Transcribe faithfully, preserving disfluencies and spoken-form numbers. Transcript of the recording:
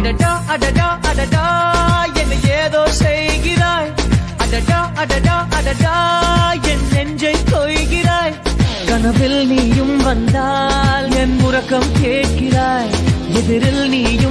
அடடா அடடா அடடா என்னை ஏதோ செய்கிறாய். அடடா அடடா அடடா என் நெஞ்சை கொய்கிறாய். கனவில் நீயும் வந்தால் என் உறக்கம் கேட்கிறாய். எதிரில் நீ